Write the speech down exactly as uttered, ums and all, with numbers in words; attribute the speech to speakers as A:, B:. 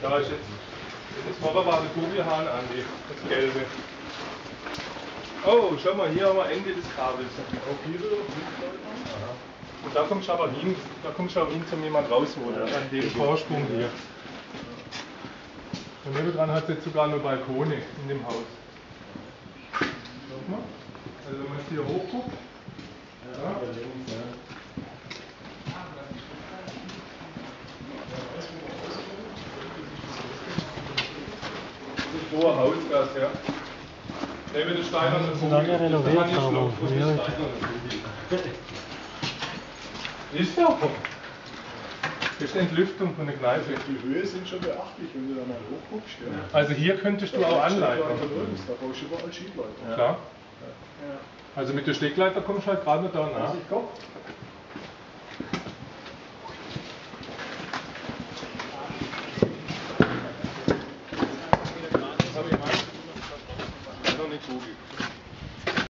A: Da ist jetzt, das vorher war der Kugelhahn an, die, das gelbe. Oh, schau mal, hier haben wir Ende des Kabels.
B: Auch hier wieder Aha.
A: Und da kommst du aber hin, da kommst du auch hin zum jemand raus, wo ja, an dem Vorsprung hier. Und nebendran hat es jetzt sogar noch Balkone in dem Haus. Schau mal, also wenn man jetzt hier hochguckt. Ja. Ja. Das ist hoher Hausgas, ja. Neben der steinernen Vogel.
C: Lange renoviert haben.
A: Ist so. Das ist Entlüftung von der Kneipe.
B: Die Höhe sind schon beachtlich, wenn du da mal hochguckst. Ja.
A: Also hier könntest du auch anleiten.
B: Da brauchst du überall Schiebleiter.
A: Ja. Klar. Ja. Also mit der Steckleiter kommst du halt gerade nicht da nach.
B: Ich komm.
A: Noch nicht so gut.